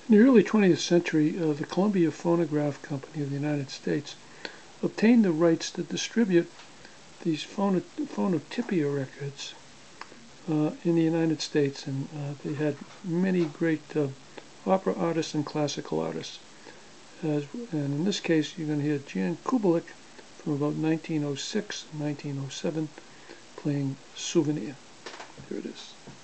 In the early 20th century, the Columbia Phonograph Company of the United States obtained the rights to distribute these Fonotipia records in the United States, and they had many great opera artists and classical artists. And in this case, you're going to hear Jan Kubelik from about 1906 1907 playing Souvenir. Here it is.